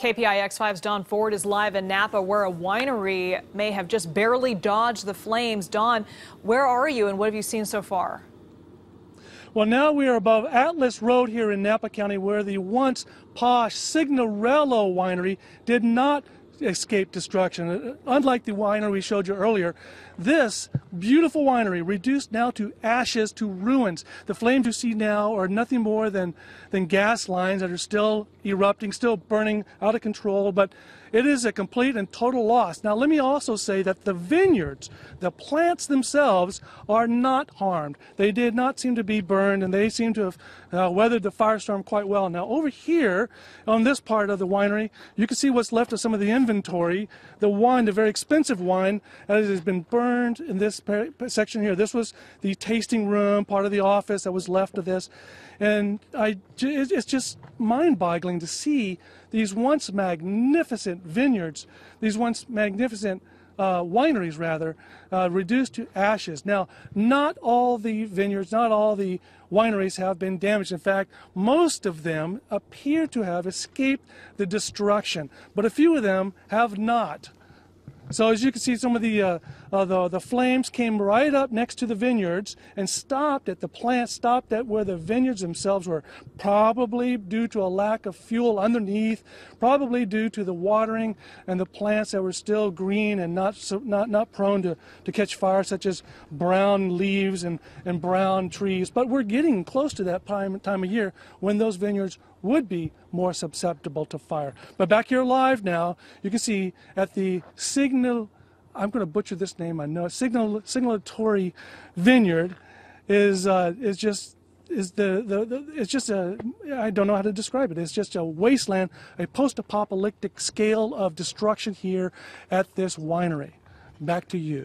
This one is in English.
KPIX 5's Don Ford is live in Napa, where a winery may have just barely dodged the flames. Don, where are you and what have you seen so far? Well, now we are above Atlas Road here in Napa County, where the once posh Signorello Winery did not escape destruction. Unlike the winery we showed you earlier, this beautiful winery reduced now to ashes, to ruins. The flames you see now are nothing more than gas lines that are still erupting, still burning out of control, but it is a complete and total loss. Now let me also say that the vineyards, the plants themselves, are not harmed. They did not seem to be burned, and they seem to have weathered the firestorm quite well. Now over here on this part of the winery, you can see what's left of some of the inventory. The wine, the very expensive wine, that has been burned in this section here. This was the tasting room, part of the office that was left of this. And it's just mind-boggling to see these once magnificent vineyards, these once magnificent wineries rather, reduced to ashes. Now, not all the vineyards, not all the wineries have been damaged. In fact, most of them appear to have escaped the destruction, but a few of them have not. So as you can see, some of the flames came right up next to the vineyards and stopped at the plant, stopped at where the vineyards themselves were, probably due to a lack of fuel underneath, probably due to the watering and the plants that were still green and not prone to catch fire, such as brown leaves and brown trees. But we're getting close to that time of year when those vineyards would be more susceptible to fire. But back here live now, you can see at the I'm going to butcher this name, I know, Signorello Vineyard is just a, I don't know how to describe it. It's just a wasteland, a post-apocalyptic scale of destruction here at this winery. Back to you.